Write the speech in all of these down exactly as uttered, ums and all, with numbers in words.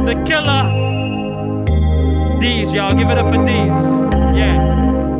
The killer. D's, y'all. Give it up for D's. Yeah.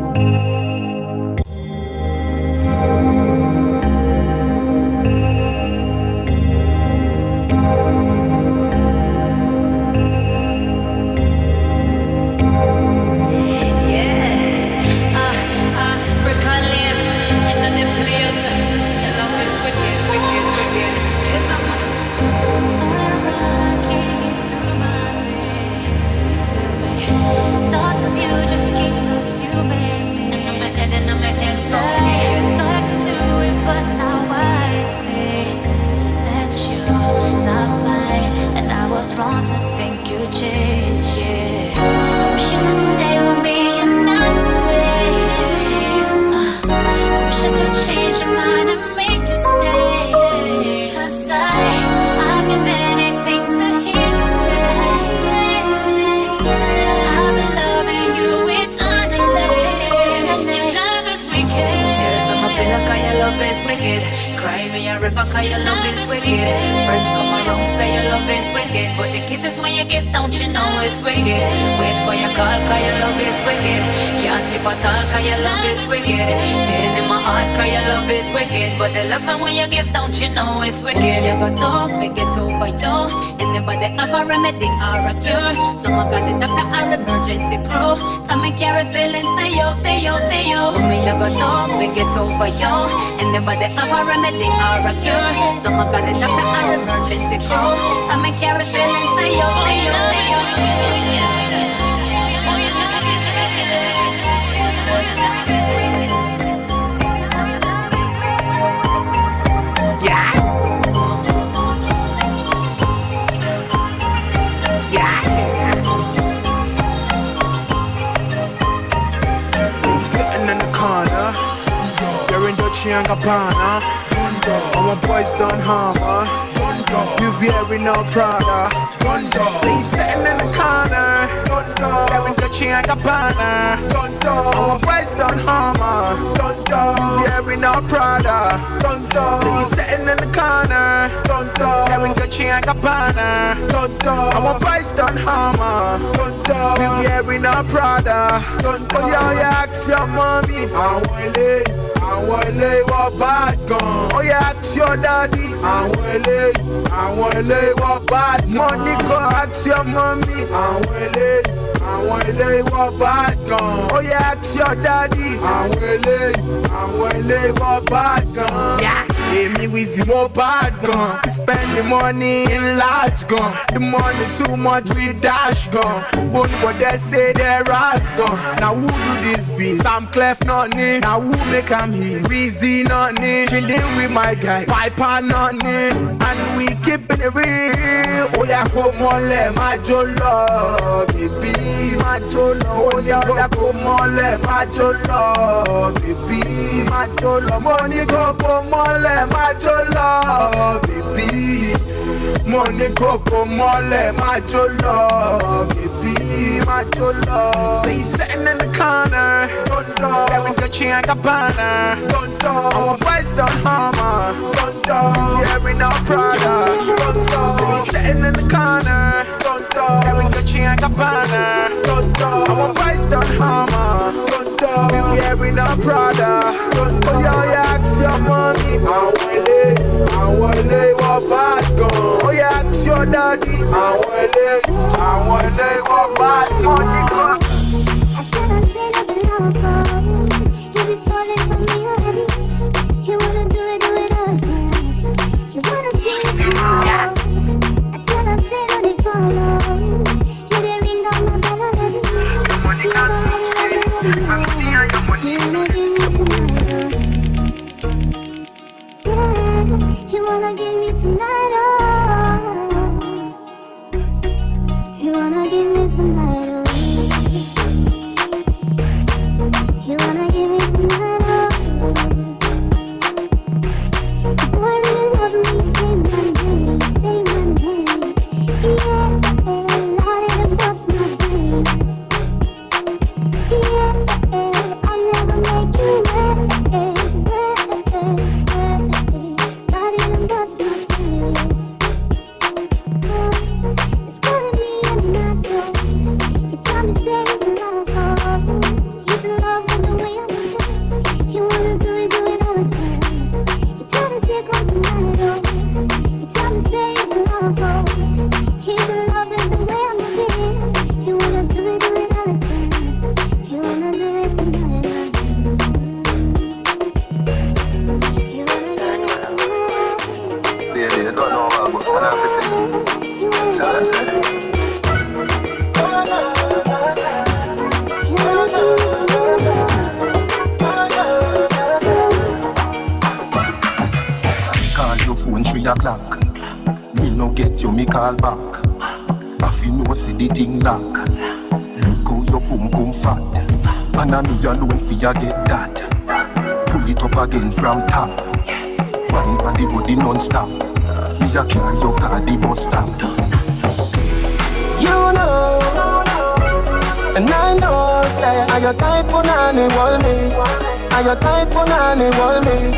Thoughts of you just keep consuming me. And then I'm an entire. Thought I could do it, but now I see that you're not mine, and I was wrong to think you changed. Yeah, I wish you could stay with me another day. Uh, I wish I could change your mind and make you stay. 'Cause I, I'd give anything to hear you say. Love is wicked. Cry me a river cause your love is wicked. Friends come around say your love is wicked, but the kisses when you give don't you know it's wicked. Wait for your call cause your love is wicked. Can't sleep at all cause your love is wicked. Pain in my heart cause your love is wicked, but the love when you give don't you know it's wicked. You got to make it over you. Anybody have a remedy or a cure? Someone got the doctor and the emergency crew. Come and carry feelings for you, for you, for you. Me you got to make it over you. Anybody have a remedy or a cure? Someone got the doctor and the emergency crew. Come and carry feelings for you, for you, for you. Yeah. Yeah. See, sitting in the corner, you're in Dolce and Gabbana. All my boys done hammer. You wearing no Prada. See, sitting in the corner, you're in Dolce and Gabbana. All my boys done hammer. You wearing no Prada. See, sitting in the corner, you're in Dolce and Gabbana. All my boys done hammer. You wearing no Prada. Oh yeah, yeah, ask your mommy. I want it. I want lay what bad gun. Oh yeah, ask your daddy. I want lay. I want lay what bad money go. Ask your mommy. I want lay. I want lay what bad gun. Oh yeah, ask your daddy. I want lay. I want lay what bad gun. Yeah. Hey, me with the more bad gun. We spend the money in large gun. The money too much we dash gun. But what they say they ras gun. Now who do this be? Sam Clef not me. Now who make am here? Weezy not me. Chilling with my guy. Piper not me. And we keeping it real. Oh yeah, come on, let my jolo, baby, my jolo. Oh yeah, oh yeah, come on, let my jolo, baby, my jolo. Money go, come on, let my jolo, baby. Money go, come on, let my jolo, baby, my jolo. Say sitting in the corner, don't do. That we got you and Gabbana, don't do. Our boys done hammer, don't do. Wearing our Prada, don't do. Say sitting in the corner, don't do. That we got you and Gabbana, don't do. Our boys done hammer, don't do. We wearing our Prada, don't do. Oh yeah, yeah, ask your mommy. I want it, I want it, what bad gun. Oh yeah, ask your daddy. I want it, I want it, what bad money gun. I cannot say nothing else for you. You be falling for me already. You wanna do it, do it again. You wanna see me go. I cannot say nothing for you. You didn't ring on my bell already. Your money can't smooth me. And me and your money, you know this. You wanna give me tonight, oh. You wanna give me tonight, oh. o'clock. Me no get you, me call back. I feel no say the thing lock. Look how your pum pum fat. And I me alone for you get that. Pull it up again from top. Wine on the body non-stop. Me a carry your car the bus stop. You know, and I know, say, I got tight for nanny, wall me. I got tight for nanny, wall me.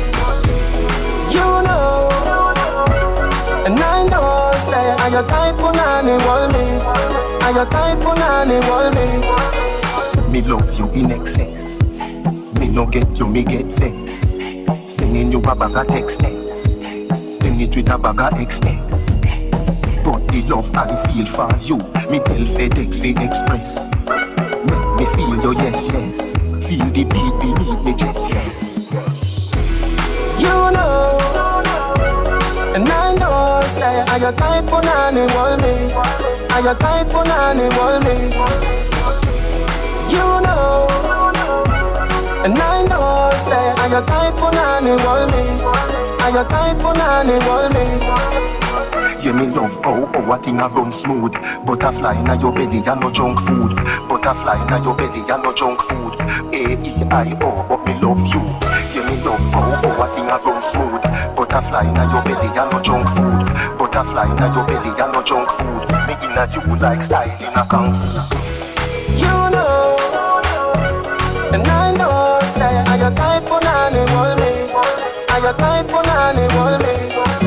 You know, and I know, say, I got tight for nanny, wall me. I got tight for nanny, wall me. Me love you in excess. Me no get you, me get vex. Sending you a bag of text text. Then it with a bag of expense. But the love I feel for you, me tell FedEx for Express. Make me feel your yes, yes. Feel the beat beneath me chest, yes. You know, and I know, say, I got tight for nanny, wall me. I got tight for nanny, wall me. You know, and I know, say, I got tight for nanny, wall me. I got tight for nanny, wall me. Yeah, me love how, oh, a thing a run smooth. Butterfly in your belly, ya no junk food. Butterfly in your belly, ya no junk food. A E I O, but me love you. Yeah, me love how, oh, a thing a run smooth. Butterfly in your belly, ya no junk food. Butterfly in your belly, ya no junk food. Me inna you like style in a kung fu. You know, and I know, say, I got tight for nanny, wall me. I got tight for nanny, wall me.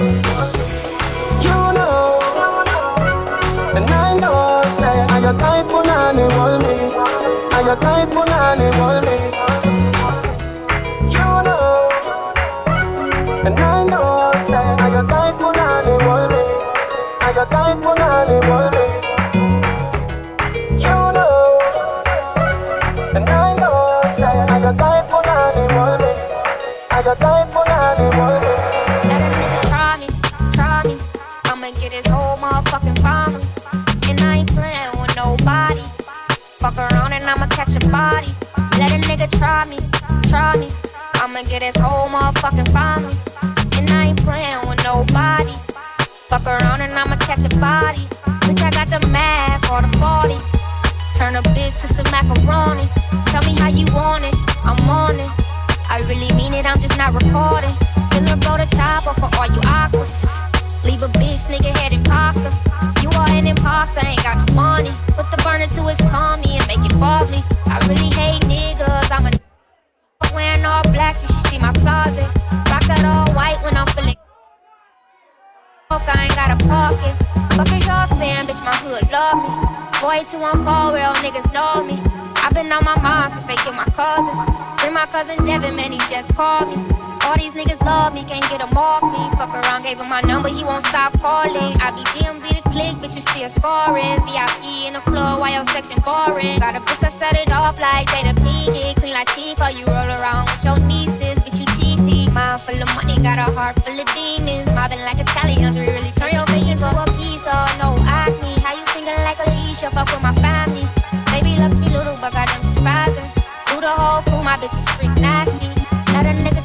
I got tight for nanny, wall me. I got tight for nanny, wall me. You know, and I know, say, I got tight for nanny, wall me. I got tight for nanny, wall me. You know, and I know, say, I got tight for nanny, wall me. I got tight for nanny, wall me. Let a nigga try me, try me. I'ma get his whole motherfucking family. And I ain't playing with nobody. Fuck around and I'ma catch a body. Let a nigga try me, try me. I'ma get his whole motherfucking family. And I ain't playing with nobody. Fuck around and I'ma catch a body. Bitch, I got the Mac or the forty. Turn a bitch to some macaroni. Tell me how you want it, I'm on it. I really mean it, I'm just not recording. Killer blow the chopper for all you aquas. Leave a bitch nigga head imposter. You are an imposter, ain't got no money. Put the burner to his tummy and make it bubbly. I really hate niggas, I'm a wearing all black, you should see my closet. Rock that all white when I'm feeling I ain't got a pocket. Fuck is y'all saying, bitch, my hood love me. Boy, two one four, real niggas know me. I've been on my mind since they killed my cousin. Bring my cousin Devin, man, he just called me. All these niggas love me, can't get him off me. Fuck around, gave him my number, he won't stop calling. I be D M B the click, bitch, you still scoring. V I P in the club, while your section boring. Got a bitch that set it off like Jada Pinkett. Clean like Tifa, you roll around with your nieces, bitch, you T T. Mind full of money, got a heart full of demons. Mobbing like Italians, we really turn your bitch into a piece of no acne. How you singing like Alicia, fuck with my family. Baby, look me little, but got them just spazzing. Do the whole crew, my bitch is freak nasty. Let a nigga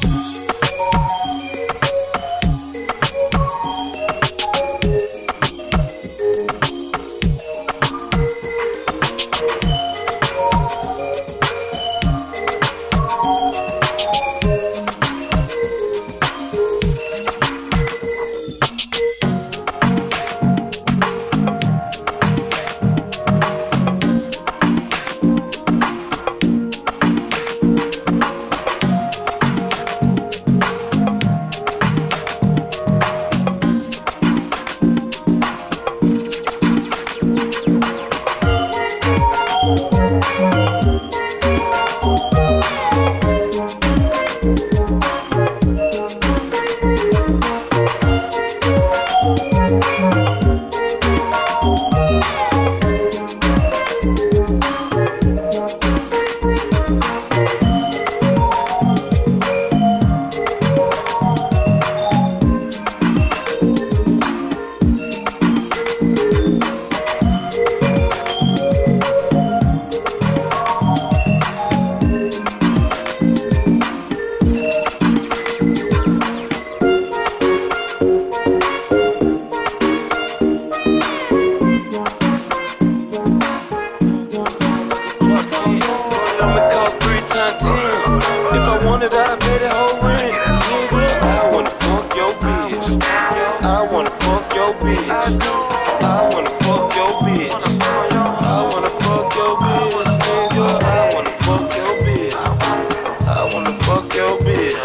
bitch. I wanna fuck your bitch. I wanna fuck your bitch, nigga. I wanna fuck your bitch. I wanna fuck your bitch.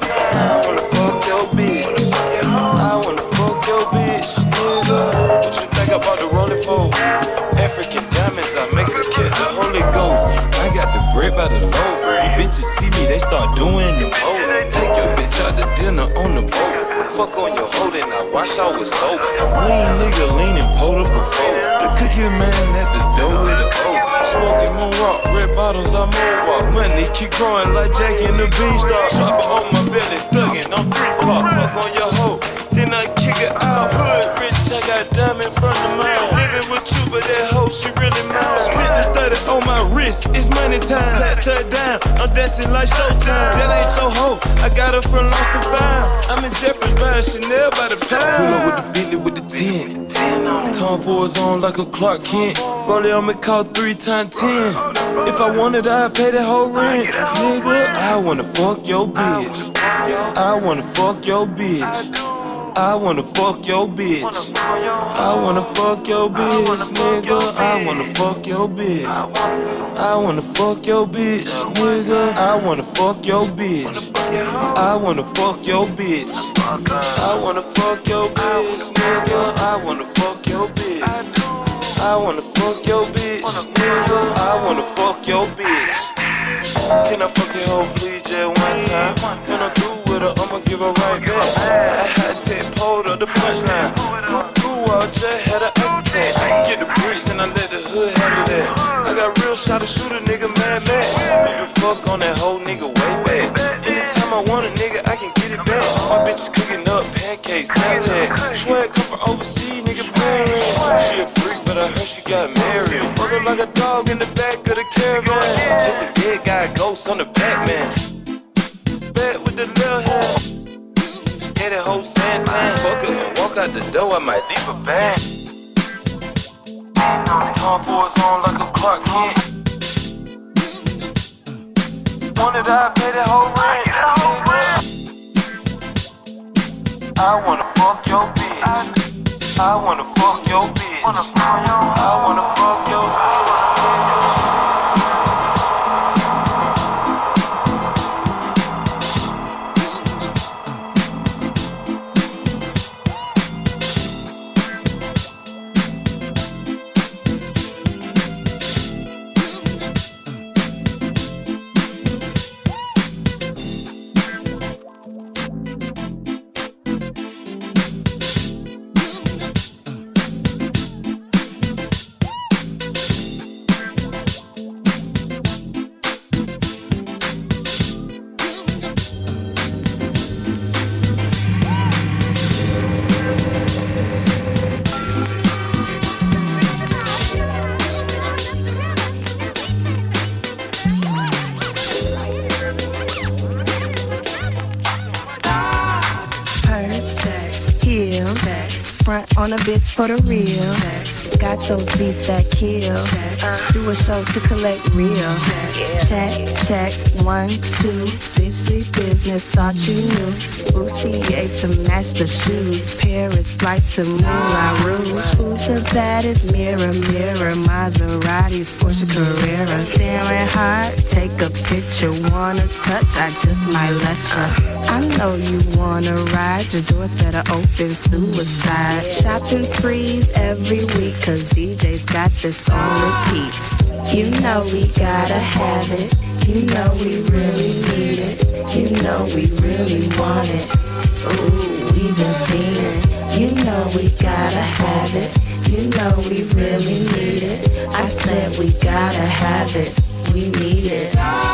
I wanna fuck your bitch. I wanna fuck your bitch, nigga. What you think about the rolling for? African diamonds, I make a kid the Holy Ghost. I got the bread by the loaf. These bitches see me, they start doing the pose. Take your bitch out to dinner on the boat. Fuck on your hoe, then I wash out with soap. Lean nigga leaning, pulled up before. The cookie man at the door with a O. Smoking moon rock, red bottles, I moonwalk. Money keep growing like Jack in the Beanstalk. Chopper on my belly, thuggin' on three pop. Fuck on your hoe, then I kick it out. Hood rich, I got diamond from the mine. Living with you, but that hoe, she really mine. Split the thirty on my wrist, it's money time. Pat her down, I'm dancing like Showtime. That ain't your hoe, I got her from Lost and Found. I'm in Jeffers buying Chanel by the pound. Pull up with the Bentley with the ten. Tom Ford's on like a Clark Kent. Roll it on me, call three times ten. If I wanted, I'd pay the whole rent. Nigga, I wanna fuck your bitch. I wanna fuck your bitch. I wanna fuck your bitch. I wanna fuck your bitch, nigga. I wanna fuck your bitch. I wanna fuck your bitch, nigga. I wanna fuck your bitch. I wanna fuck your bitch. I wanna fuck your bitch, nigga. I wanna fuck your bitch. I wanna fuck your bitch, nigga. I wanna fuck your bitch. Can I fuck your hoe, please, just one time? When I'm through with her, I'ma give her right back. I had to hold up the punchline. Cool, I just had an ice cat. Get the bricks and I let the hood handle that. I got real shot to shoot a nigga mad mad. We can fuck on that whole nigga way back. Anytime I want a nigga, I can get it back. My bitch is cooking up pancakes, Snapchat. Swag come from overseas, nigga married. She a freak, but I heard she got married. Working like a dog in the back of the caravan. Just a dead guy, ghost on the Batman. Back with the little hair. Get that whole Santan. Fuck her and walk out the door, I might leave her back. Tom Ford's on like a Clark Kent. Wanted I pay the whole rent. I wanna fuck your bitch. I wanna fuck your bitch. I wanna fuck your bitch. On a bitch for the real. Got those beats that kill. Uh, do a show to collect real. Check, check, one, two. Bitchly business, thought you knew. Bustiers to match the shoes. Paris flights to Moulin Rouge. Who's the baddest? Mirror, mirror. Maseratis, Porsche Carrera. Staring hard, take a picture. Wanna touch? I just might let ya. I know you wanna ride. Your doors better open. Suicide. Shopping sprees every week, cause D J's got this on repeat. You know we gotta have it. You know we really need it. You know we really want it. Ooh, we been feeling. You know we gotta have it. You know we really need it. I said we gotta have it. We need it.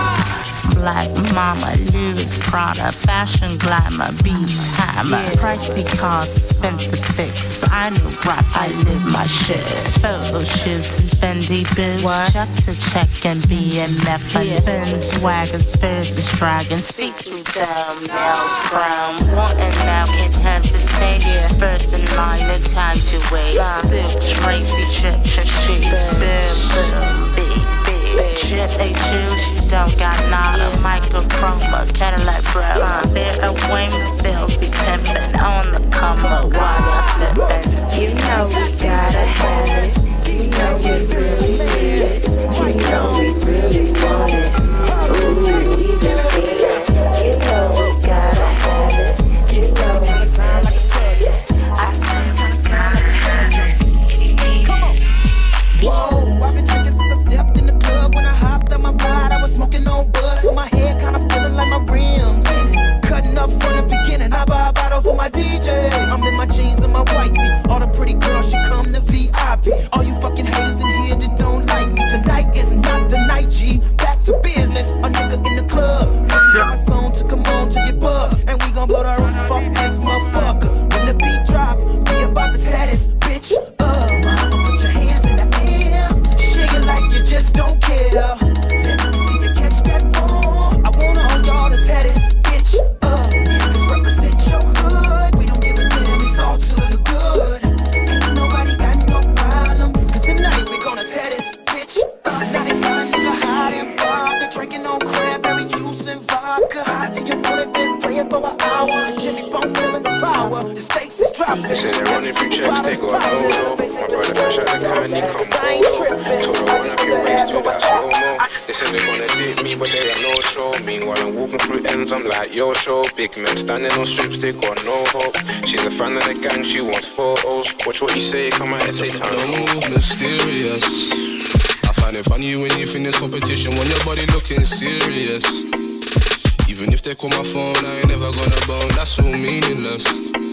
Black mama, Louis Prada, fashion glamour, beats hammer, yeah. Pricey cars, expensive fix. I know rap, I live my shit. Photo shoots and Fendi boots, what? Chuck to check and B M F and yeah. Benz wagons versus dragons. See-through down, nails crown. Wanting now, can't hesitate. Yeah. First in line, no time to wait. Silk drapes, he trips your sheets. Boom, boom, big. Shit they choose, you don't got nada. Microchroma, Cadillac bro. They're away with bills. pimpin', on the come up while you're sippin'. You know we gotta have it. You know you really need it. You know we really want it. Ooh, we just feel it. You know we gotta have it. You know we sound like a project. I say it's gonna sound like a hundred. Come on. Whoa, I've been drinking since I stepped in the club. When I hopped on my ride, I was smoking on buzz. So my head kinda feeling like my rims. Cutting up from the beginning, I buy a bottle for my D J. I'm in my jeans and my white tee. All the pretty girls should come to V I P. All you fucking haters in here that don't like me. Tonight is not the night, G. Back to business, a nigga in the club. My song to come on to get bugged. And we gon' blow the roof off this motherfucker. When the beat drop, we about to set this bitch up. Put your hands in the air, shake it like you just don't care. Let me see you catch that ball. I want all y'all to tear this bitch up. Cause represent your hood. We don't give a damn, it's all to the good. Ain't nobody got no problems. Cause tonight we gonna tear this bitch up. ninety-five nigga high and vodka, drinking on cranberry juice and vodka. High till you bullet been playing for an hour. Jimmy Bone feeling the power. The stakes is dropping. They say they're running through checks, they got no no. My brother fresh out the can, he come home. Told her when I get raised to that slow-mo. They said they're gonna date me, but they got no show. Meanwhile I'm walking through ends, I'm like, yo show. Big men standing on strips, they got no hope. She's a fan of the gang, she wants photos. Watch what you say, come out and say time. No, mysterious. I find it funny when you finish competition, when your body looking serious. Even if they call my phone, I ain't never gonna bone, that's so meaningless.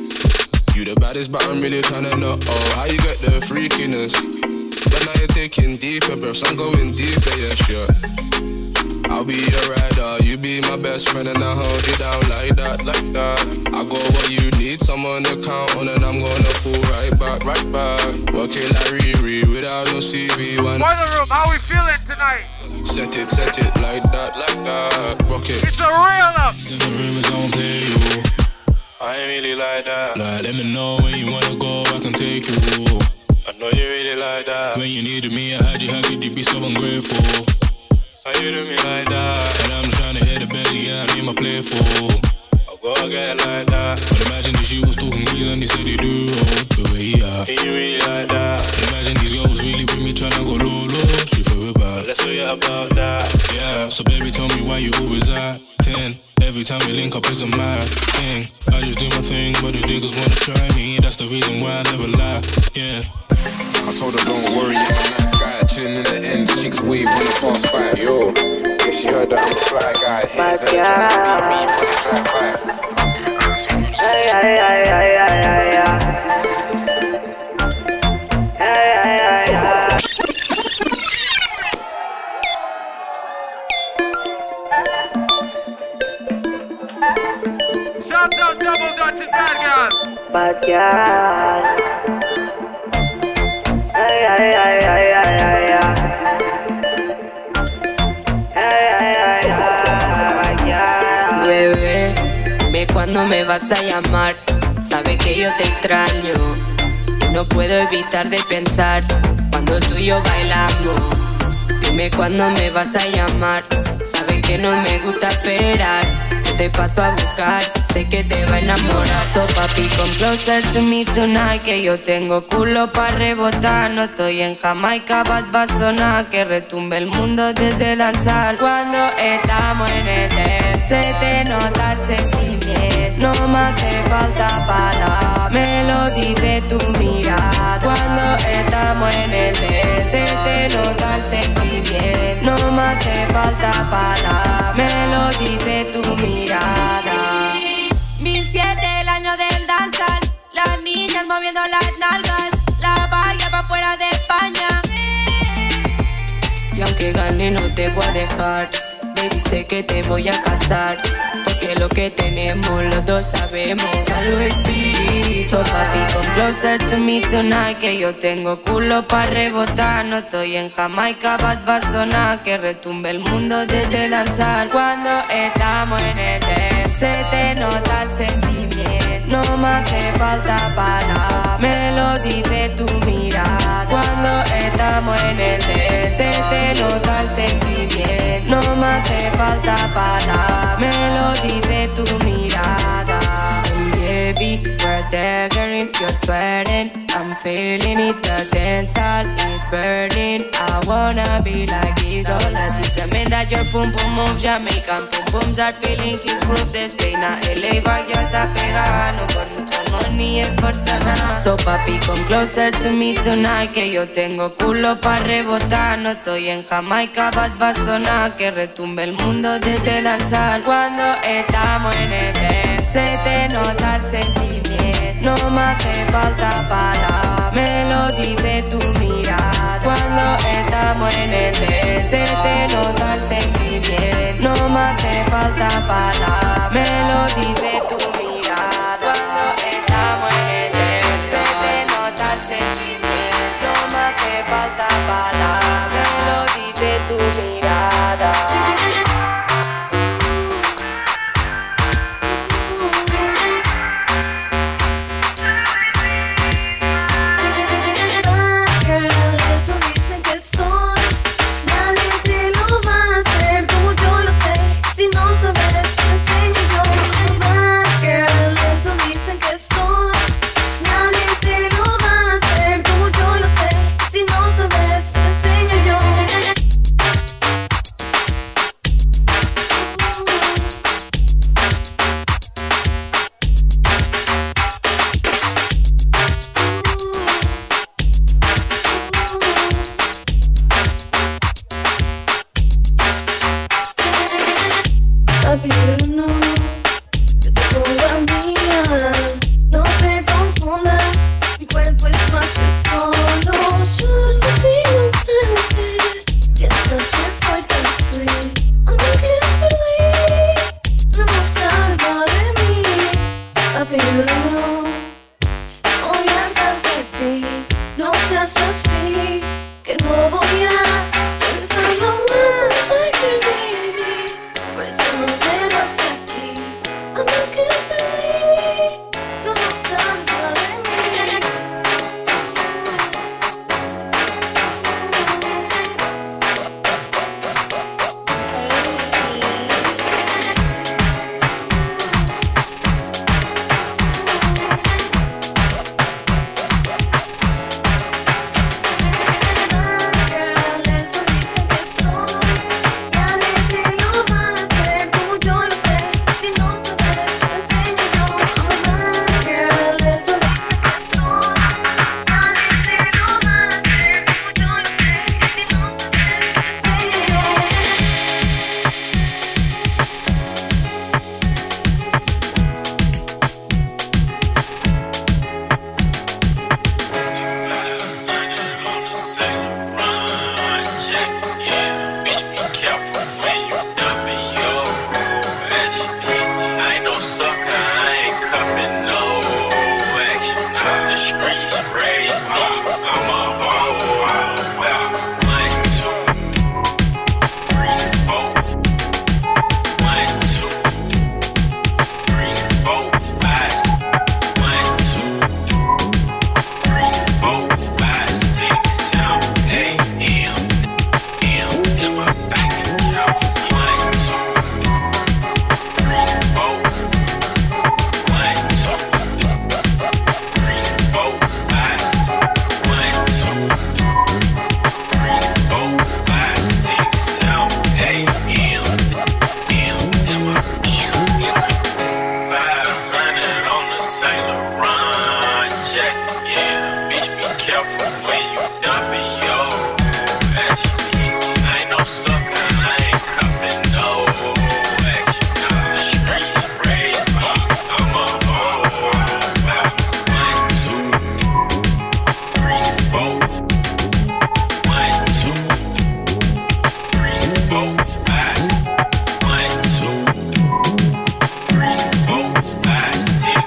You the baddest, but I'm really tryna know oh, how you get the freakiness. But now you're taking deeper breaths, I'm going deeper, yeah, sure. I'll be your rider, you be my best friend, and I hold you down like that, like that. I got what you need, someone to count on, and I'm gonna pull right back, right back. Working like Riri without no C V. One. Boiler room, how we feeling tonight? Set it, set it like that, like that. Rock it. It's a real up. In the room is gonna play you. I ain't really like that. Like, let me know when you wanna go, I can take you. I know you really like that. When you needed me, I had you, how could you be so ungrateful? How you do me like that? And I'm trying to hit the belly, yeah, I need my playful. I'll go get like that. But imagine if she was talking grease and they said they do, oh, the way he are. Can you really like that? Imagine these girls really with me trying to go low, low, she feel it back. Let's hear about that. Yeah, so baby, tell me why you always at ten. Every time we link up is a mad thing. I just do my thing, but the niggas wanna try me. That's the reason why I never lie, yeah. I told her don't worry, I'm a nice guy. Chilling in the end, chicks wave when I pass by. Yo, yeah, she heard that I'm a fly guy. Haters ain't trying to beat me for the drive by. Ay, ay, ay, ay, ay, ay, ay. Ay, ay, ay, ay. Shouts out Double Dutch and Bad Guy. Bad Guy. Ay, ay, ay, ay, ay, ay, ay. Ay, ay, ay, ay, ay. Bebé, ve cuando me vas a llamar. Sabe que yo te extraño y no puedo evitar de pensar cuando tú y yo bailamos. Dime cuándo me vas a llamar. Sabe que no me gusta esperar. Yo te paso a buscar, sé que te va a enamorar. So papi, come closer to me tonight, que yo tengo culo pa' rebotar. No estoy en Jamaica, bad va a sonar, que retumbe el mundo desde lanzar. Cuando estamos en el dance, se te nota el sentimiento. No me hace falta palabras, me lo dice tu mirada. Cuando estamos en el dance, se te nota el sentimiento. No me hace falta palabras, me lo dice tu mirada. mil siete, el año del danzal. Las niñas moviendo las nalgas. La valla pa' fuera de España. Y aunque gane no te voy a dejar. Baby, sé que te voy a casar, porque lo que tenemos los dos sabemos. Salud, Spirit. So papi, come closer to me tonight, que yo tengo culo pa' rebotar. No estoy en Jamaica, bad va a sonar, que retumbe el mundo desde lanzar. Cuando estamos en el dance, se te nota el sentimiento. No me hace falta palabras, me lo dice tu mirada. Cuando estamos en el dance, se te nota el sentimiento. No me hace falta palabras, me lo dice tu mirada. We're daggering, you're sweating. I'm feeling it, the dance hall, it's burning. I wanna be like this. All that is the man that your pum pum moves Jamaican pum pums are feeling his groove. Despeina L A va ya está pegada, no por mucho money es forzada. So papi, come closer to me tonight, que yo tengo culo pa' rebotar. No estoy en Jamaica, bad va a sonar, que retumbe el mundo desde danzar. Cuando estamos en el dance, se te nota el sentimiento. No me hace falta palabras, me lo dice tu mirada. Cuando estamos en el dance, se te nota el sentimiento. No me hace falta palabras, me lo dice tu mirada. Cuando estamos en el dance, se te nota el sentimiento. No me hace falta palabras, me lo dice tu mirada.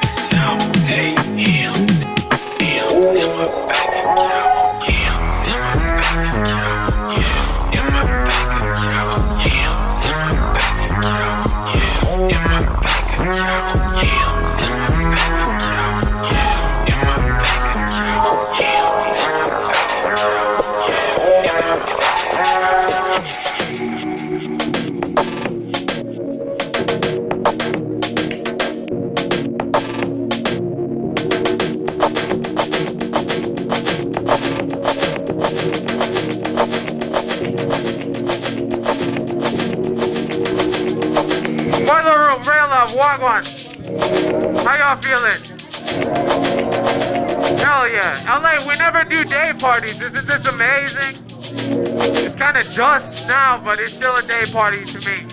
in my bank account. Yams in my Wagwan. How y'all feeling? Hell yeah. L A, we never do day parties. Isn't this amazing? It's kind of dusk now, but it's still a day party to me.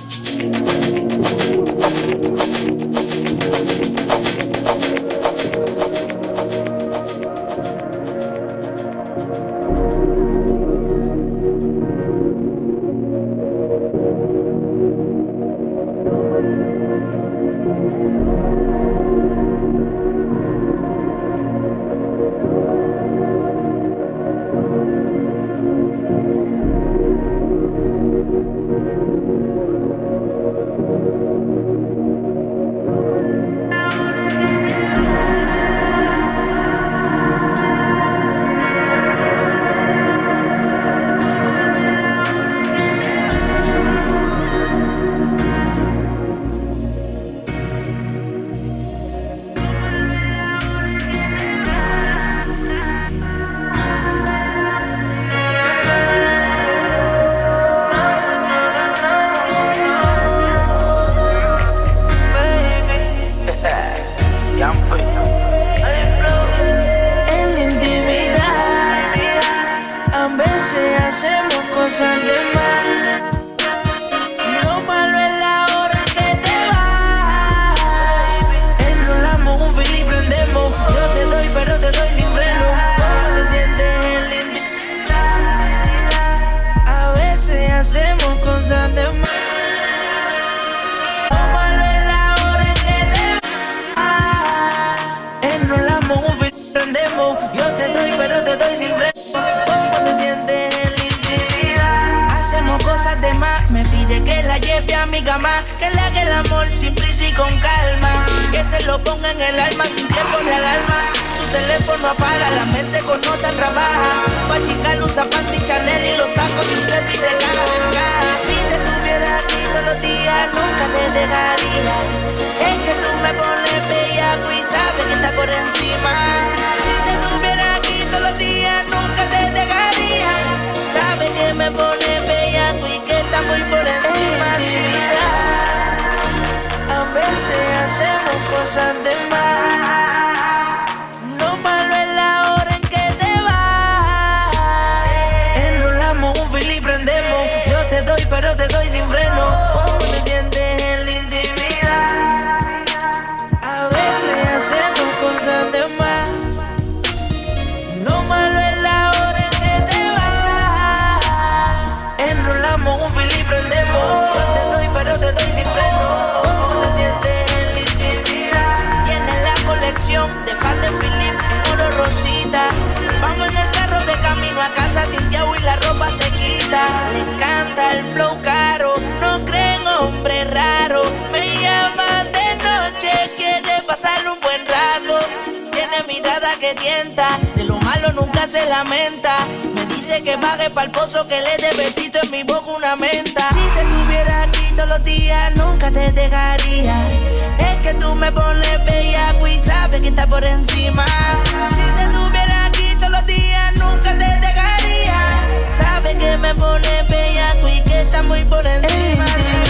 De lo malo nunca se lamenta. Me dice que baje pa'l pozo, que le dé besito en mi boca una menta. Si te tuviera aquí todos los días, nunca te dejaría. Es que tú me pones bellaco y sabes que está por encima. Si te tuviera aquí todos los días, nunca te dejaría. Sabes que me pones bellaco y que está muy por encima.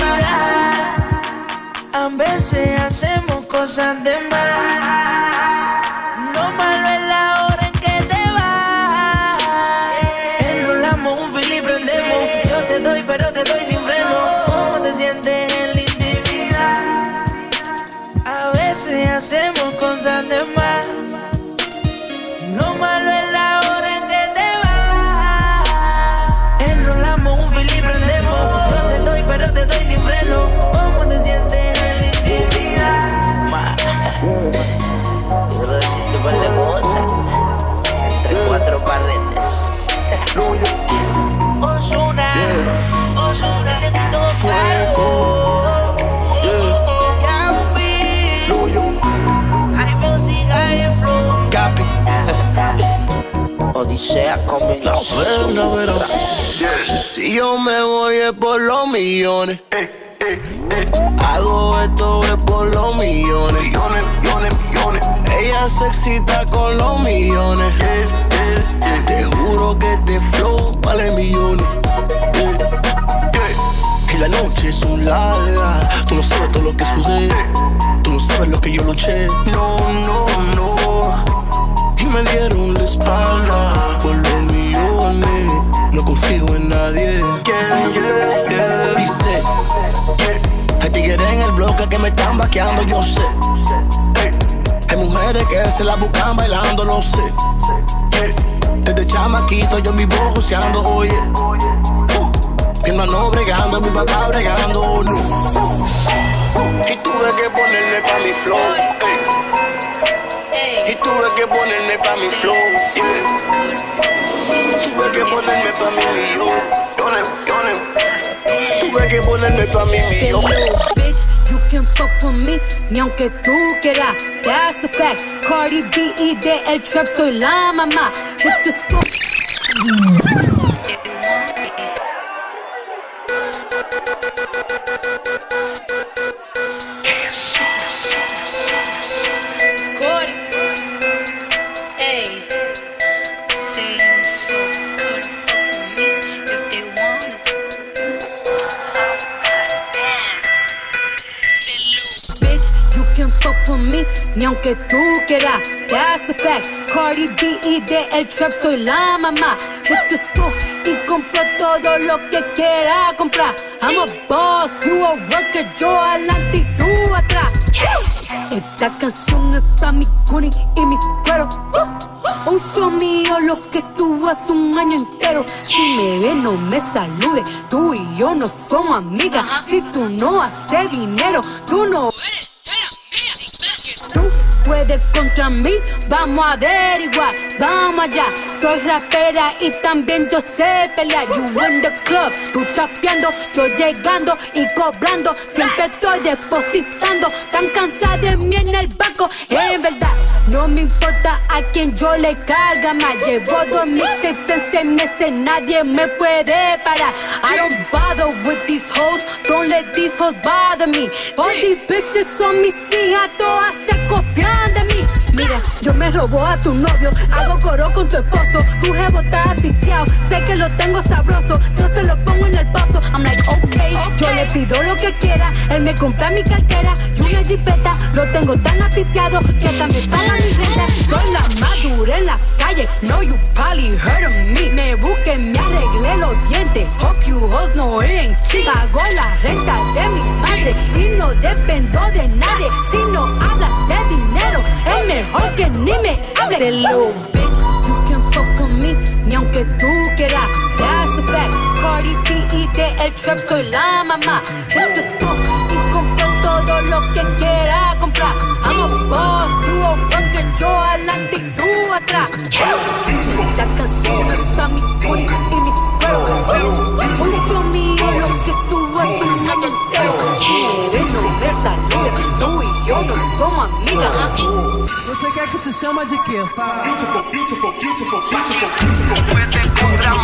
A veces hacemos cosas de más. Lo malo es la hora en que te vas. Enrolamos un fil y prendemos. Yo te doy, pero te doy sin freno. ¿Cómo te sientes en la intimidad? A veces hacemos cosas de más. Lo malo es la hora en que te vas. Enrolamos un fil y prendemos. Yo te doy, pero te doy sin freno. ¿Cómo te sientes en la intimidad? Ma. Quiero decirte un par de cosas entre cuatro paredes. Ozuna, Ozuna, necesito claro. Yampi, hay música y flow. Capi, Odisea coming. La verga, verga. Si yo me voy es por los millones. Hago esto es por los millones. Millones, millones, millones. Ella se excita con los millones. Te juro que este flow vale millones. Y la noche es un larga. Tú no sabes todo lo que sudé. sabes lo que yo luché. No, no, no. Y me dieron la espalda por los millones. No confío en nadie. Yeah, yeah, yeah. Dice, yeah. Hay tigres en el bloque que me están vaqueando, yo sé. Hey. Hay mujeres que se la buscan bailando, lo sé. Hey. Desde chamaquito yo vivo joseando, oye. Mi hermano bregando, mi papá bregando, no. Y tuve que ponerle pa' mi flow, ey. Y tuve que ponerle pa' mi flow, yeah. Tuve que ponerme pa' mi millón. Tuve que ponerme pa' mi millón. Bitch, you can fuck with me, ni aunque tú quieras. That's a fact. Cardi B y de el trap soy la mamá. Hit the spot. Ni aunque tú quieras, that's a fact. Cardi B y de el trap soy la mamá. Hit the store y compro todo lo que quiera comprar. I'm a boss, you a worker, yo adelante y tú atrás. Esta canción es pa' mi cuni y mi cuero. uh, Un show mío lo que tuvo hace un año entero. Si me ves no me saludes, tú y yo no somos amigas. Si tú no haces dinero, tú no eres. Tú puedes contra mí, vamos a averiguar, vamos allá. Soy rapera y también yo sé pelear. You in the club, tú trapeando, yo llegando y cobrando. Siempre estoy depositando, tan cansada de mí en el banco. En verdad, no me importa a quien yo le carga más. Llevo dos mixtapes en seis meses, nadie me puede parar. I don't bother with these hoes, don't let these hoes bother me. All these bitches son mis hijas, todas se copian de mí. Mira, yo me robo a tu novio, hago coro con tu esposo. Tu jevo está viciado, sé que lo tengo sabroso. Yo se lo pongo en el paso, I'm like okay, okay. Yo le pido lo que quiera, él me compra mi cartera y una jipeta. Lo tengo tan aficiado que hasta me paga mi renta. Soy la madura en la calle, no you probably heard of me. Me busqué, me arreglé los dientes, hope you hoes no ain't cheap. Pago la renta de mi madre y no dependo de nadie. Si no hablas de dinero, es mejor que ni me hables. Hello, bitch, you can fuck with me, ni aunque tú quieras. That's a fact. Cardi B y de el trap soy la mamá. Hit the store y compro todo lo que quiera comprar. I'm a boss, you a worker, yo adelante y tú atrás. Esta canción es pa' mi cuni y mi cuero. Un show mío lo que tú hace un año entero. Si me ves no me saludes, tú y yo no somos amigas. Você quer que se chama de quê? Beautiful, beautiful, beautiful, beautiful,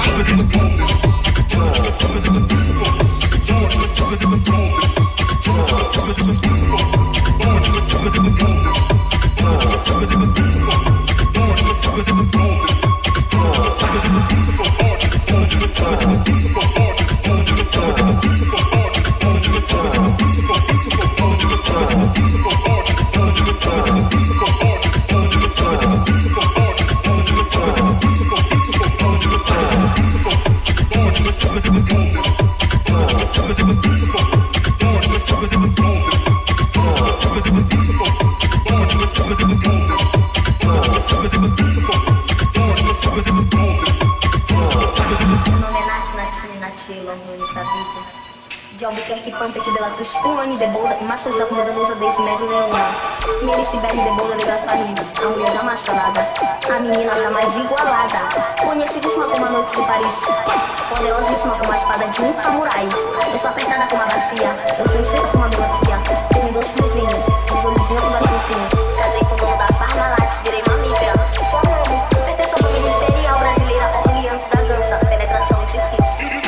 Albuquerque, Pampeque, de la Tustuma, de Bolda, e mais coisa da comida musa desse médio nenhuma. Melice, Berry, de Bolda, de Gasparini, a mulher jamais falada, a menina jamais igualada. Conhecidíssima como a noite de Paris, poderosíssima como a espada de um samurai. Eu sou apertada como uma bacia, eu sou enxerta como uma melancia. Eu me dou os fluzinhos, os olhidinhos do Valentim. Casei com o dono da Parmalat, virei mamífera. Só amo, pertenço à família imperial brasileira, Orleans, Bragança, penetração difícil.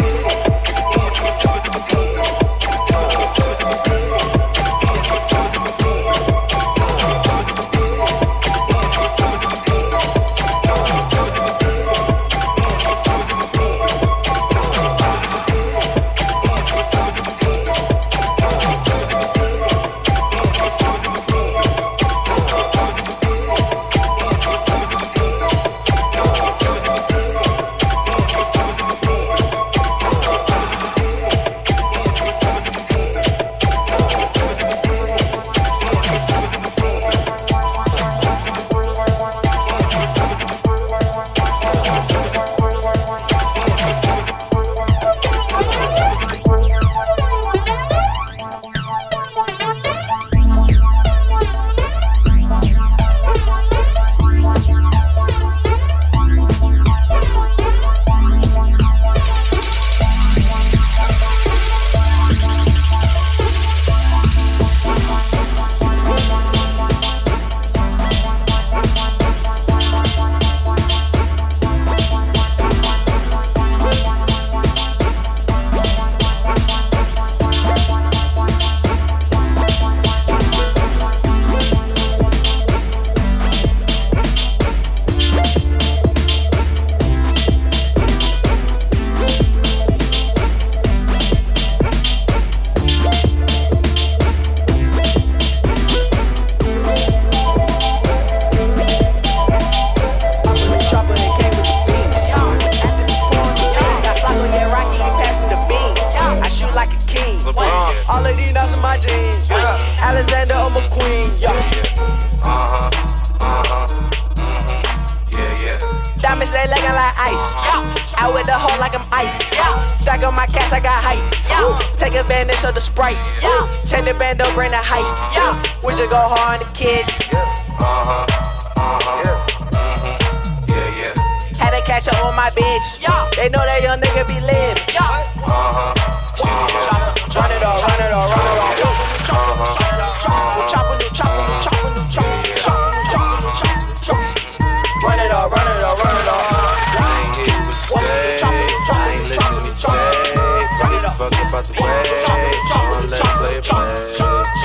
ice. Out with the hoe like I'm ice. Stack on my cash, I got height. Take advantage of the Sprite. Check the band up, bring the height. We just go hard on the kid. Uh-huh, uh-huh, mm-hmm. Yeah, yeah. Had to catch up on my bitch. They know that young nigga be lit. Uh-huh, yeah. Run it off, run it off, run it off. Uh-huh, Chopper, new chopper, new chopper, new chopper, new chopper, new chopper, new chopper. Run it off, run it off, run it off. I ain't hear what you say, I ain't listen what you say. Give a fuck about the way, I'ma let it play, play.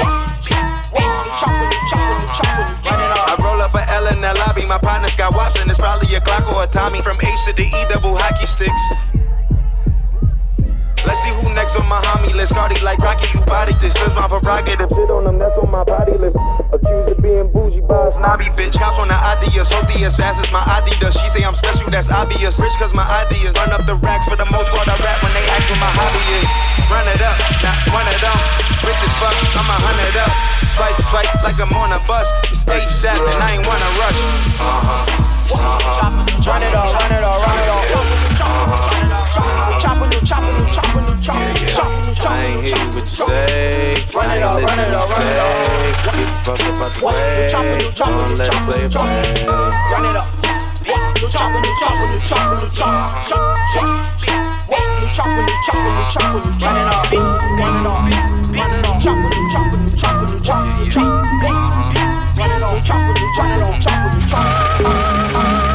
I roll up a L in the lobby, my partner's got wops and it's probably a Glock or a Tommy. From H to the E double hockey sticks. Let's see who next on my homie list. Cardi like Rocky, you body this. That's my prerogative. Shit on them, that's on my body list. Accused of being bougie by a snobby bitch. Cops on the ideas, salty as fast as my Adidas. She say I'm special, that's obvious. Rich cause my ideas. Run up the racks for the most part. I rap when they ask what my hobby is. Run it up, not one of them. Rich as fuck, I'm a hundred up. Swipe, swipe like I'm on a bus. It's stage seven, I ain't wanna rush. Uh-huh, uh-huh. Run it off, run it off, run it off. Chopper, new chopper, new chopper, new chopper, new chopper, new chopper. I ain't hear what you say. Run it off, run it off, run it off. Get the fuck up out the way. Don't let it play, play. Run it up. New chopper, new chopper, new chopper, new chopper, chopper. New chopper, new chopper, new chopper, new chopper. Run it off, run it off, run it off. Chopper, new chopper, new chopper, new chopper, new chopper. Run it off, chopper, new chopper, chopper, new chopper.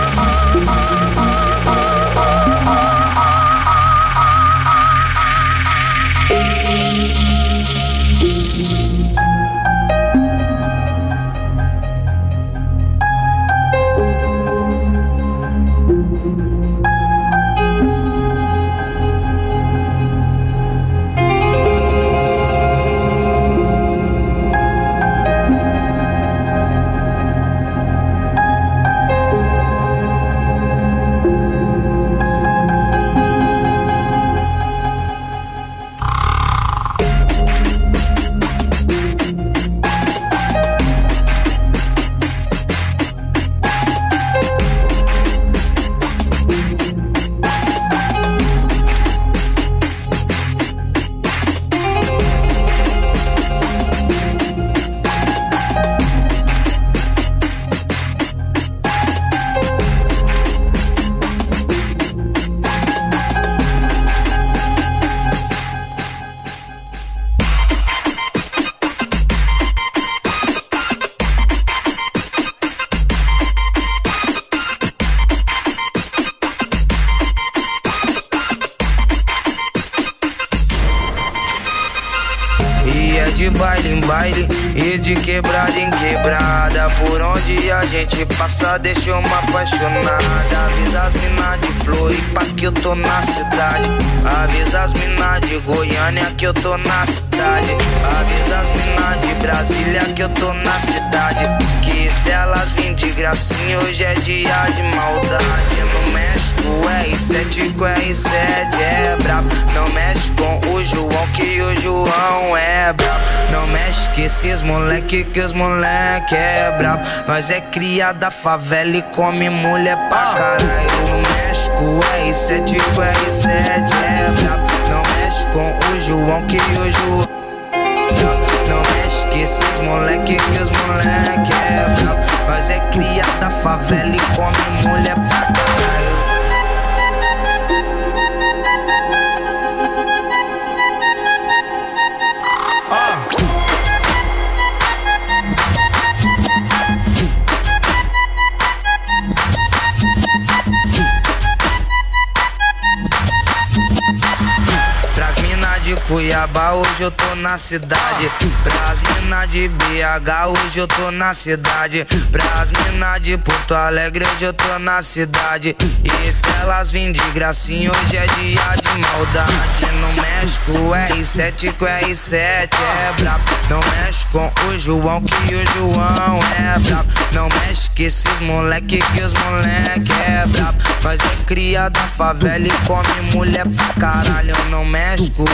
De baile em baile e de quebrada em quebrada. Por onde a gente passa deixa uma apaixonada. Avisa as mina de Floripa que eu tô na cidade. Avisa as mina de Goiânia que eu tô na cidade. Avisa as mina de Brasília que eu tô na cidade. Que se elas vêm de gracinha hoje é dia de maldade. No México R sete com R sete é brabo. Não mexe com o João que o João é brabo. Não mexe com esses moleque que os moleque é brabo. Nós é cria da favela e come mulher pra caralho. No México R sete com R sete é brabo. Não mexe com o João que o João não mexe com esses moleque que os moleque é brabo. Nós é cria da favela e come mulher pra caralho. Cuiabá, hoje eu tô na cidade. Pras mina de B H, hoje eu tô na cidade. Pras mina de Porto Alegre, hoje eu tô na cidade. E se elas vêm de gracinha, hoje é dia de maldade. No México R sete com R sete é brabo. Não mexe com o João que o João é brabo. Não mexe com esses moleque que os moleque é brabo. Nós é cria da favela e come mulher pra caralho. Não mexe com o R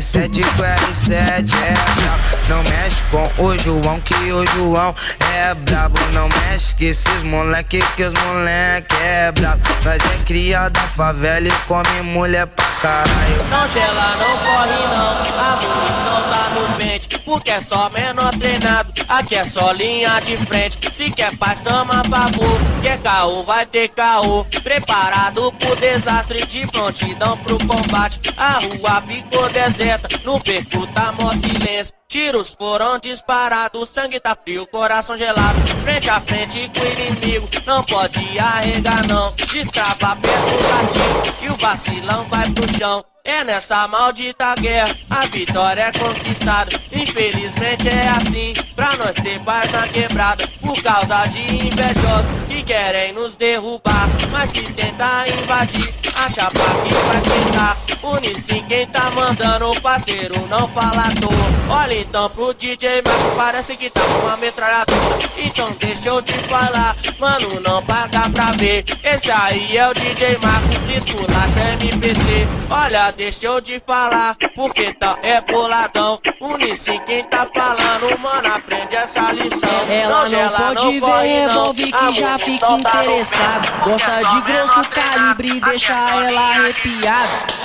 R sete com R sete é brabo. Não mexe com o João, que o João é brabo. Não mexe com esses moleque, que os moleque é brabo. Nós é cria da favela e come mulher pra caralho. Não gela, não corre não, a munição tá nos pentes. Porque é só menor treinado, aqui é só linha de frente. Se quer paz, toma favor, quer caô, vai ter caô. Preparado pro desastre, de prontidão pro combate. A rua ficou deserta, no beco tá mó silêncio. Tiros foram disparados, sangue tá frio, coração gelado. Frente a frente com o inimigo, não pode arregar não. Destrava perto do gatinho e o vacilão vai pro chão. É nessa maldita guerra, a vitória é conquistada. Infelizmente é assim, pra nós ter paz na quebrada. Por causa de invejosos que querem nos derrubar. Mas se tentar invadir, acha pra que vai tentar. Une-se quem tá mandando, o parceiro não fala à toa. Olha então pro D J Marcos, parece que tá com uma metralhadora. Então deixa eu te falar, mano, não paga pra ver. Esse aí é o D J Marcos, esculacha M P C. Olha, deixa eu te falar, porque tá é boladão. Une-se quem tá falando, mano, aprende essa lição. Ela não, gela, não pode não ver revólver que já fica interessado. Gosta de grosso calibre e deixa ela arrepiada.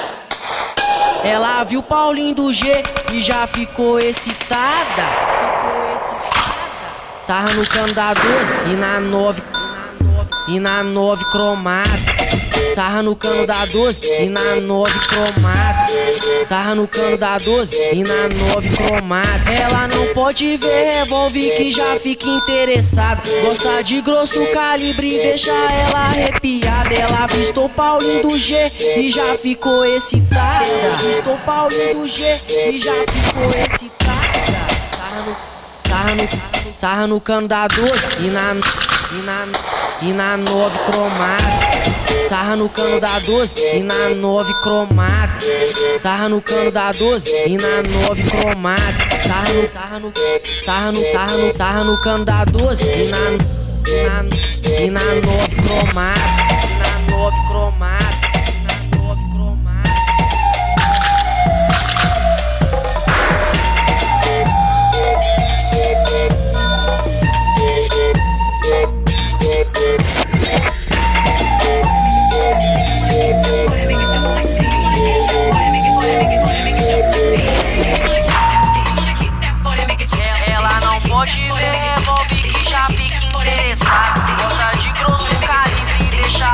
Ela viu Paulinho do G e já ficou excitada. Ficou excitada. Sarra no cano da doze e na nove. E na nove cromada. Sarra no cano da doze e na nove cromada. Sarra no cano da doze e na nove cromada. Ela não pode ver revólver que já fica interessada. Gosta de grosso calibre e deixa ela arrepiada. Ela avistou Paulinho do G e já ficou excitada. Avistou Paulinho do G e já ficou excitada. Sarra no, sarra no, sarra no cano da doze e na, e na, e na nove cromada. Sarra no cano da doze e na nove cromada. Sarra no cano da doze e na nove cromada. Sarra no, sarra no, sarra no, sarra no, sarra no cano da doze e na, e na, e na nove cromada. E na nove cromada. Ela não pode ver revólver que já fica interessado. Gosta de grosso calibre e deixa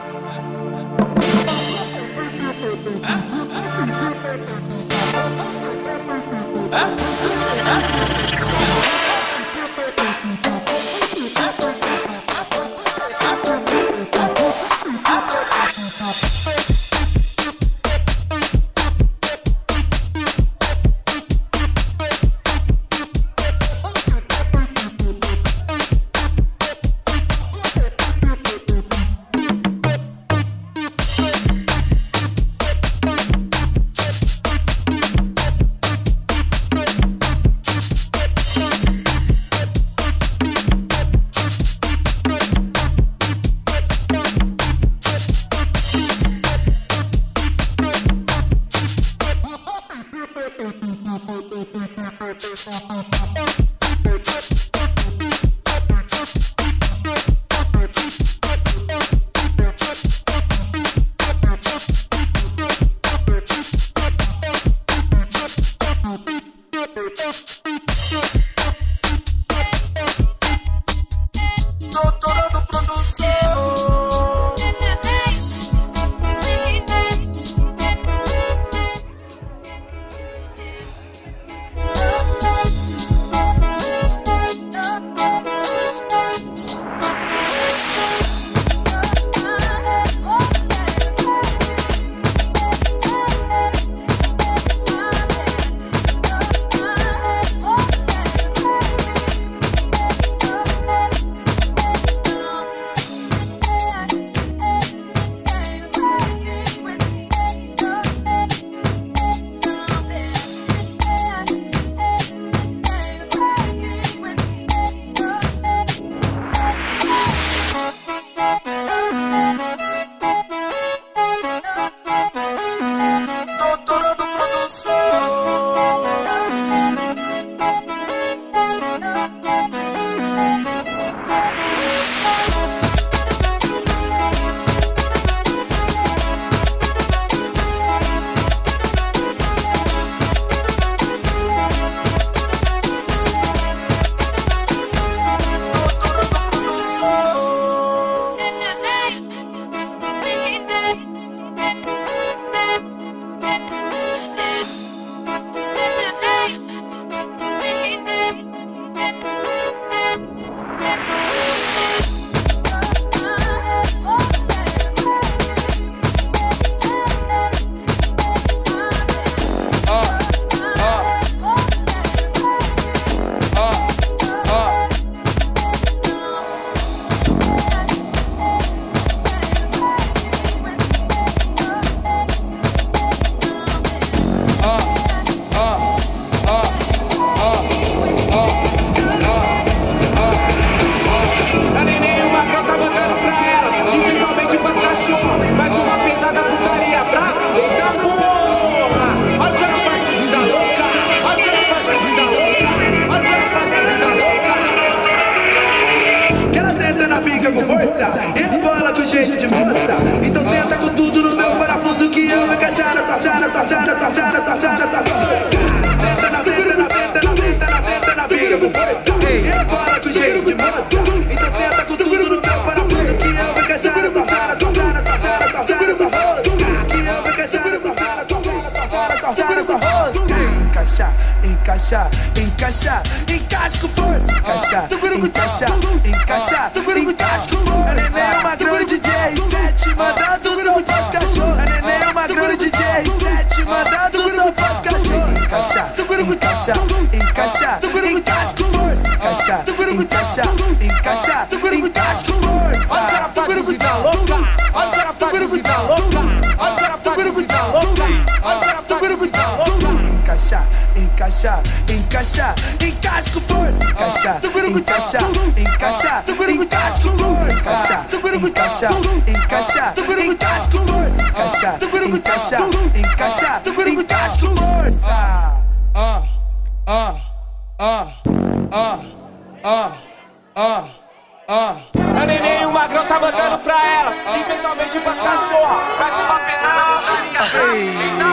Encaixar, encaixar, encaixar, encaixa com força. Encaixar, encaixar, encaixar, encaixa com força. A neném é uma grande D J, sete mandando soltar os cachorros. A neném é uma grande D J, sete mandando soltar os cachorros. Encaixar, encaixar, encaixar, encaixa com força. Encaixar, encaixar, encaixar, encaixa com força. Olha o cara fazendo vida louca, olha o cara fazendo vida louca, olha o cara fazendo vida louca, olha o cara fazendo vida louca. Encaixar, encaixar, encaixar, encaixa com força. Encaixar, encaixar, encaixar, encaixa com força. Encaixar, encaixar, encaixar, encaixa com força. Encaixar, encaixar, encaixar, encaixa com força. Ah, ah, ah, ah, ah, ah, ah. A neném e o magrão tá mandando pra elas, e pessoalmente pras cachorras. Mas uma pesada montaria. Eita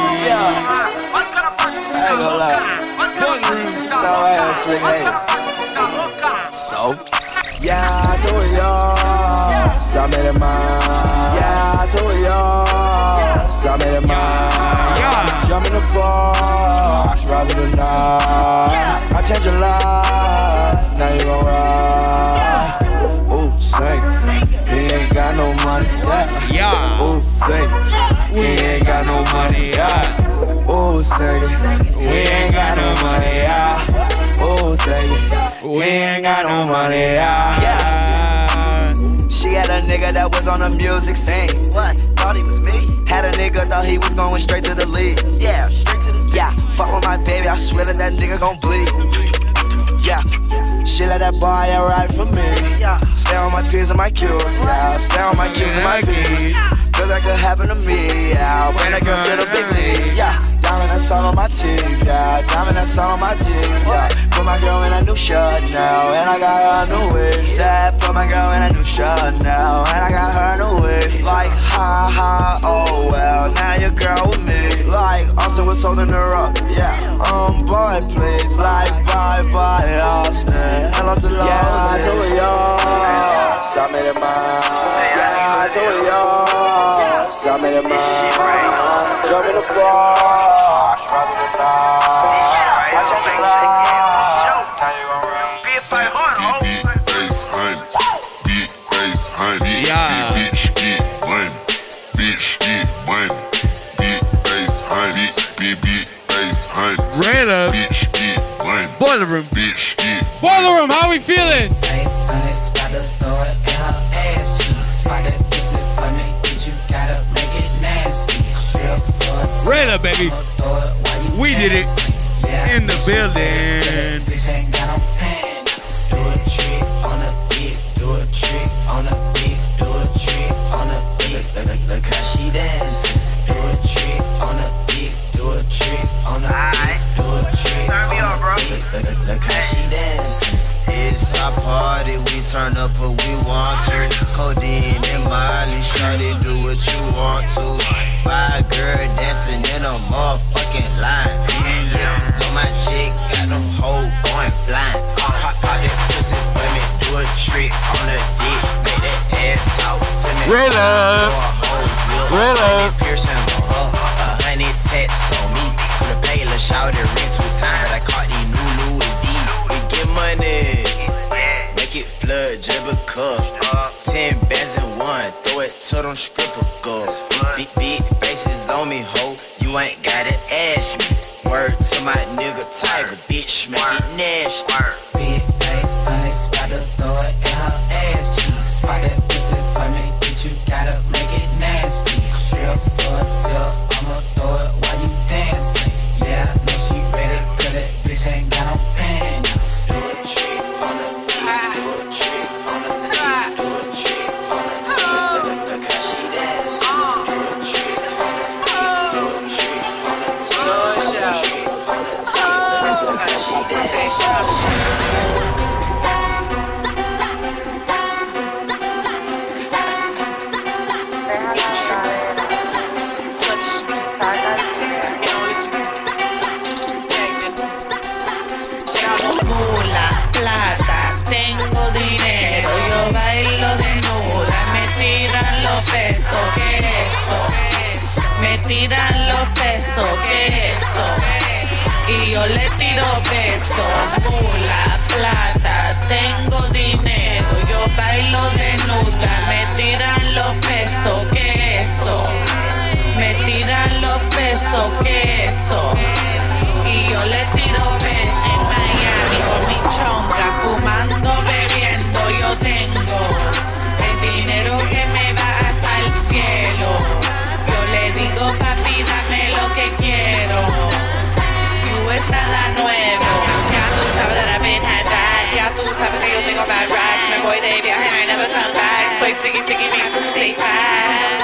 porra! Olha o cara fazendo vida louca. Olha o cara fazendo vida louca. Olha o cara fazendo vida louca. So, yeah, I told y'all. I made it mine. Yeah, I told y'all, so I made it mine. Yeah. Jump in the bar, rather than not. Yeah. I changed your life, now you gon' ride. Ooh, sing, he ain't got no money. Yeah. Yeah. Ooh, sing, he ain't got no money. Yeah. Ooh, sing, he ain't got no money. Yeah. Ooh, sing, he ain't got no money. Yeah. Yeah. She had a nigga that was on the music scene. What? Thought he was me. Had a nigga thought he was going straight to the league. Yeah, straight to the league. Yeah, fuck with my baby, I swear that that nigga gon' bleed. Yeah, she let that boy ride for me. Yeah, stay on my P's and my Q's. Yeah, stay on my Q's and my P's. Cause that could happen to me. Yeah, bring that girl to the big league. Yeah, diamond that song on my teeth. Yeah, diamond that song on my teeth. Yeah, put my girl in a new shirt now, and I got her a new wig. Said put my girl in a new shirt now, and I got her a new wig. Like ha ha, oh well, now your girl with me. Like Austin was holding her up. Yeah, um boy please, like bye bye Austin. Hello to love. Yeah, I told y'all, so I made it mine. Yeah, I told y'all, so I made it mine. Jump in the bar, rather than not. I changed your life, now you gon' run. Big face hunt, big face hunt, yeah. Bitch get money, bitch get money, big face hunt, big big face hunt. Rayla, bitch get money, boiler room, bitch get boiler room. How we feeling? Face on this, about to throw it in her ass. She spotted this it for me, bitch. You gotta make it nasty. Strip for a Rayla, baby. We did it in the building. Bitch ain't got no pants. Do a trick on a beat, do a trick on a beat, do a trick on a beat. Look, look, look how she dancing. Do a trick on a beat, do a trick on a beat, do a trick on a beat. Look, look, look how she dancing. It's our party, we turn up what we want to. Codeine and Miley, shawty, do what you want to. By a girl dancing in a motherfucking line. Yeah, so my chick got them hoes going blind. Pop, pop that pussy for me, do a trick on the dick. Make that ass talk to me. Rayla, Rayla. Piercing on her, a honey tats on me. Put a Baylor shouted ring two times. I caught these new Louis D. We get money. Make it flood, jib a cup. Ten bands in one, throw it to them stripper girls. Big, big faces on me, ho. You ain't gotta ask me. Word to my nigga Tiger, bitch, make it nasty. Big face on this, about to throw it in her ass. She spotted pussy for me, bitch. You gotta make it nasty. Strip for a tip, I'ma throw it while you dancing. Yeah, I know she ready, cause that bitch ain't got no pants. Do a trick on the beat, do a trick on the beat, do a trick on the beat. Look, look how she dancing. Do a trick on the beat, do a trick on the beat, do a trick on the beat. Look how she dancing. ¿Qué es eso? Me tiran los pesos, ¿qué es eso? Y yo le tiro pesos, mula, plata, tengo dinero, yo bailo desnuda, me tiran los pesos, ¿qué es eso? Me tiran los pesos, ¿qué es eso? Y yo le tiro pesos. En Miami con mi chonga, fumando, bebiendo, yo tengo el dinero que me va hasta el cielo. Yo le digo, papi, dame lo que quiero. You es nada nuevo. Ya tú sabes that I've been had that. Ya tú sabes que yo tengo bad rap. Me voy de viaje and I never come back. Soy friki, friki, friki, pues stay fat.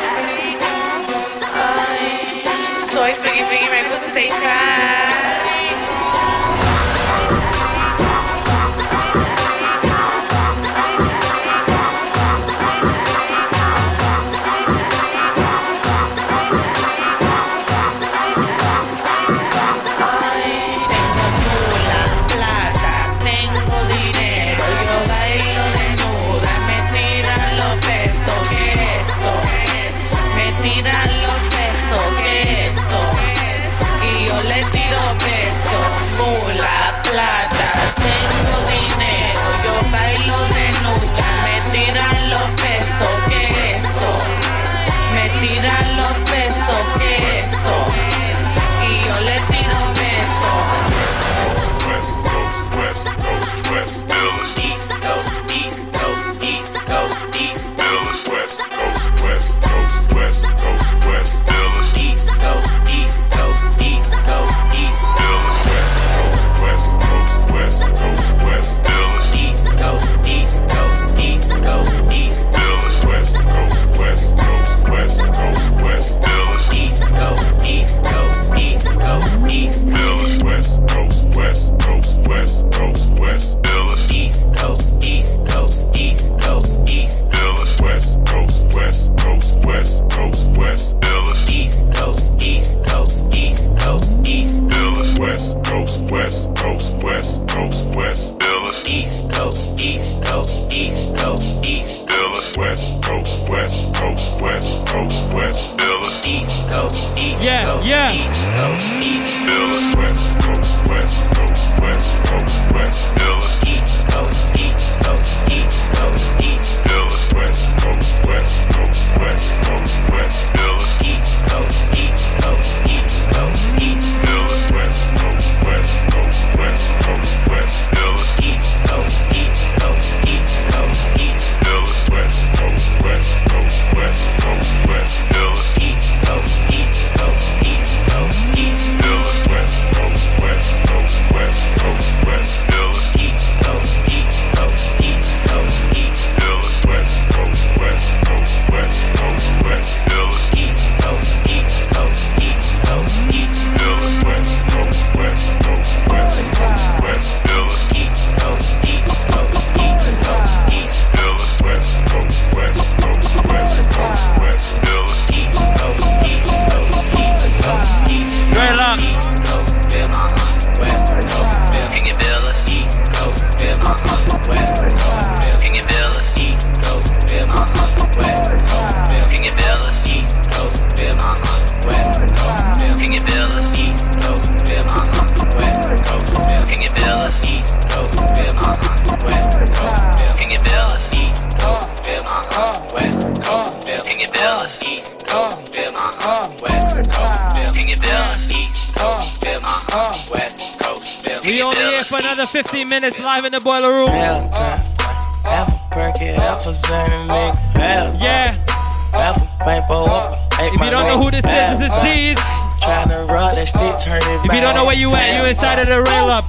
Soy friki, friki, me gusta stay fat. tira los besos, eso. Y yo le tiro besos. West Coast, West Coast, West Village. East Coast, East Coast, East Coast, East Village. West Coast, West Coast, West Coast, West Village. East Coast, East Coast, East Coast, East Village. West Coast, West Coast, West Village. East Coast, East Coast, East Coast, East Village. West Coast, West Coast, West Coast, West Village. East Coast, East Coast, East Coast, East Village. West Coast, West Coast, West Coast, West Village. East Coast, East Coast, East Coast, East Village. West Coast, West Coast, West Coast, West Village. East Coast, East Coast, East Coast, East Village. West Coast, West Coast, West Coast, West Village. East Coast, East Coast, East Coast, East Village. West Coast, West Coast, West Coast, West Village. East Coast, East Yeah, Coast, yeah. East Coast, East Village. West Coast, West Coast, West Coast, West Village. East Coast, East Coast, East Coast, East Village. West Coast, West Coast, West Coast, West Village. East Coast, East Coast, East Coast, East Village. West Coast, West Coast, West Coast, West Village. East Coast, East Coast, East Coast, East Village. West Coast, West Coast, West Coast, West Village. East Coast, East Coast, East Coast, East Village. West Coast, West Coast, West Coast, West Village. East Coast, East Coast, East Coast, East Village. West Coast, West Coast, West Coast, West Village. East Coast, East Coast, East Coast, East Village. West Coast, West Coast, West Coast, West Village. East Coast, East Coast, East Coast, East Village. West Coast, West Coast, West Coast, West Village. East Coast, East Coast, East Coast, East Right up. East Coast, uh-huh. West Coast, can you feel us? East Coast, uh-huh. West Coast, can you feel us? East Coast, uh-huh. West Coast, can you feel us? East Coast, uh-huh. West Coast, can you feel us? East Coast, uh-huh. West Coast, can you feel us? East Coast, uh-huh. West Coast, can you feel us? East Coast, uh-huh. West Coast, can you feel us? East Coast, uh-huh. West Coast, can you feel us? East Coast, uh-huh. West Coast, We only here for another fifteen minutes live in the boiler room. Half time, half a perky, half a Zany nigga, half. Yeah. Half a paintball up. If you don't know who this is, this is D's. Trying to run that stick, turn it back. If you don't know where you at, you inside of the rail up.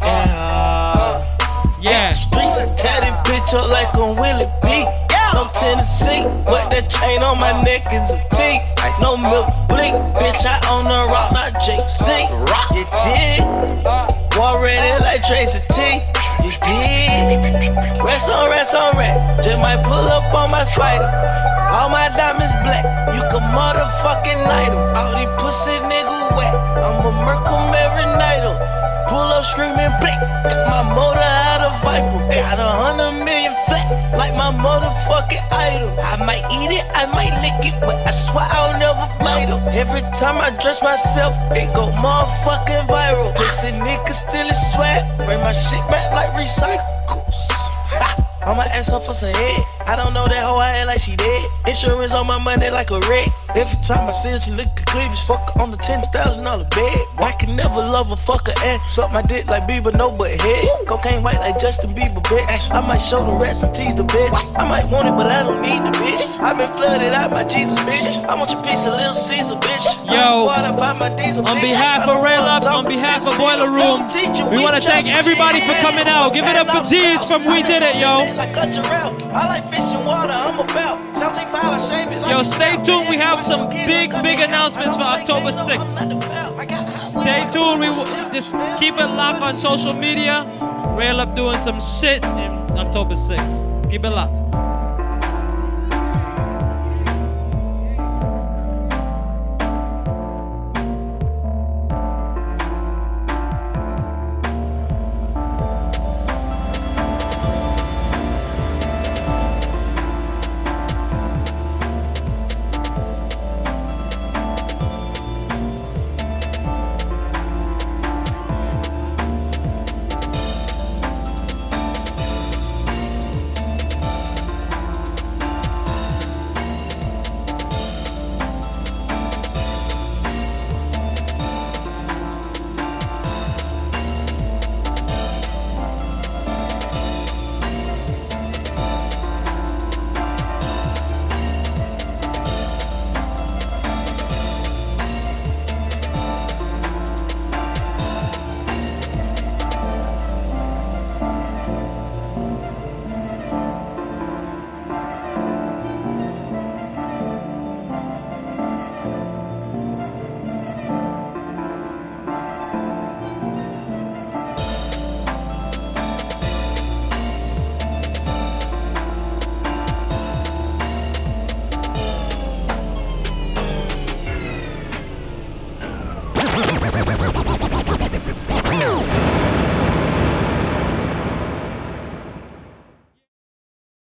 Yeah. Streets are tatted, bitch up like on Willie B. No Tennessee, but that chain on my neck is a T. No milk blink, bitch, I own the rock, not J C. You did? War ready like Tracy T. You did? Rest on, rest on, rest. Just might pull up on my spider. All my diamonds black, you can motherfucking night 'em. All these pussy niggas wet, I'ma murk 'em every night 'em. Pull up screaming blick, got my motor out of Viper. Got a hundred million flat, like my motherfucking idol. I might eat it, I might lick it, but I swear I'll never bite 'em. Every time I dress myself, it go motherfucking viral. Pussy niggas still is swag, bring my shit back like recycles. On my ass off for some head. I don't know that hoe I act like she dead. Insurance on my money like a wreck. Every time I see her, she look at cleavage. Fuck her on the ten thousand dollar bed. I can never love a fucker and suck my dick like Bieber, no but head. Cocaine white like Justin Bieber, bitch. I might show the rest and tease the bitch. I might want it, but I don't need the bitch. I been flooded out my Jesus, bitch. I want your piece of Little Caesar, bitch. Yo, on behalf of Rail Up, on behalf of Boiler Room, we want to thank everybody for coming out. Give it up for D's from We Did It, yo. Yo, stay tuned. We have some big, big announcements for October sixth. Stay tuned. We just keep it locked on social media. Rail Up doing some shit in October sixth. Keep it locked.